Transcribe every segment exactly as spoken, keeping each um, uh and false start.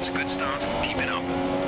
That's a good start. Keep it up.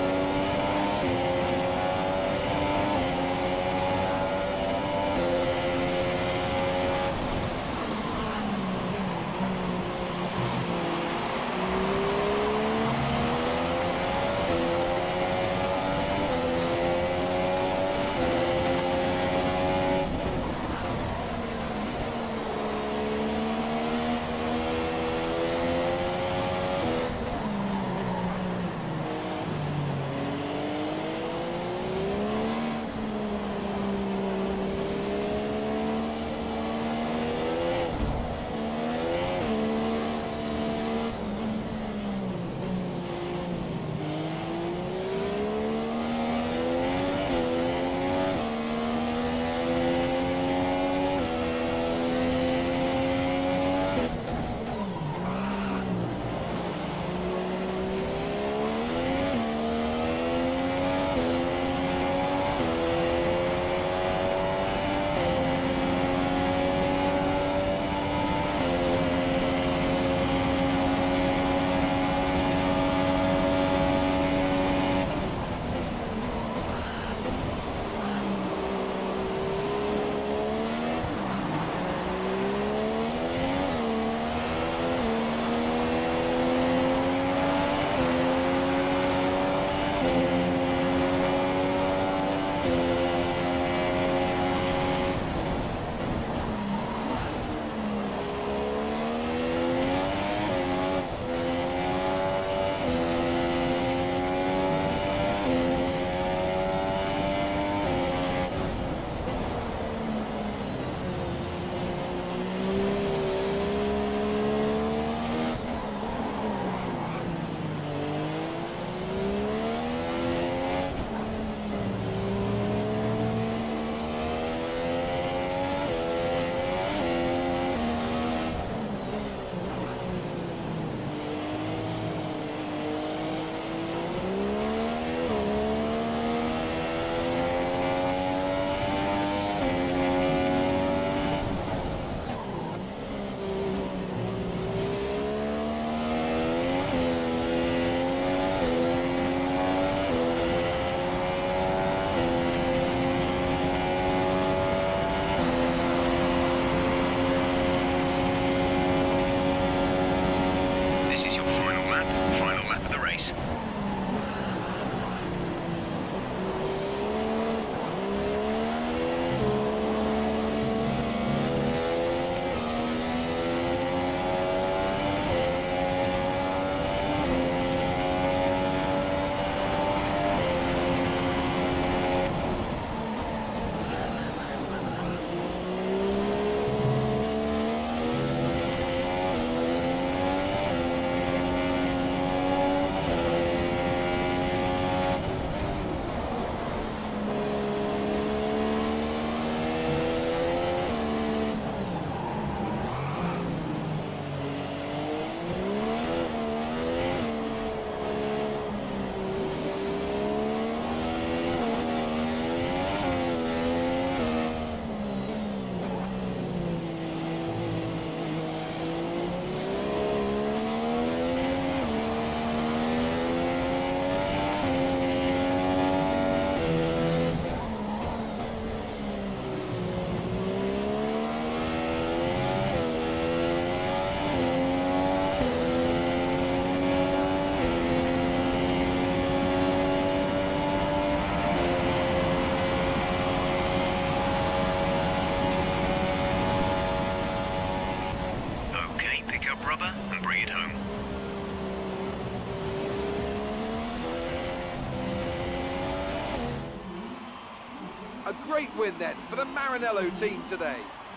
A great win then for the Maranello team today.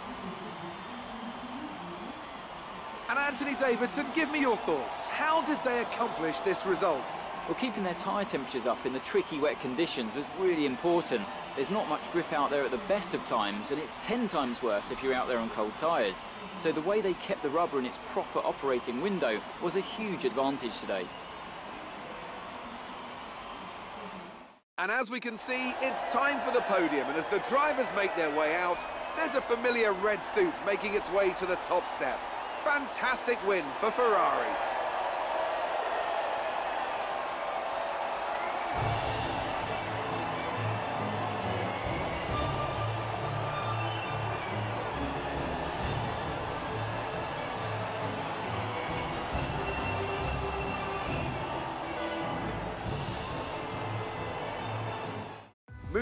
And Anthony Davidson, give me your thoughts. How did they accomplish this result? Well, keeping their tyre temperatures up in the tricky wet conditions was really important. There's not much grip out there at the best of times, and it's ten times worse if you're out there on cold tyres. So the way they kept the rubber in its proper operating window was a huge advantage today. And as we can see, it's time for the podium, and as the drivers make their way out, there's a familiar red suit making its way to the top step. Fantastic win for Ferrari.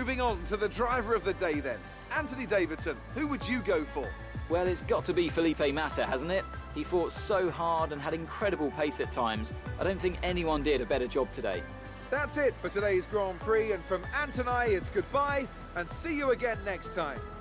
Moving on to the driver of the day then. Anthony Davidson, who would you go for? Well, it's got to be Felipe Massa, hasn't it? He fought so hard and had incredible pace at times. I don't think anyone did a better job today. That's it for today's Grand Prix, and from Ant and I, it's goodbye and see you again next time.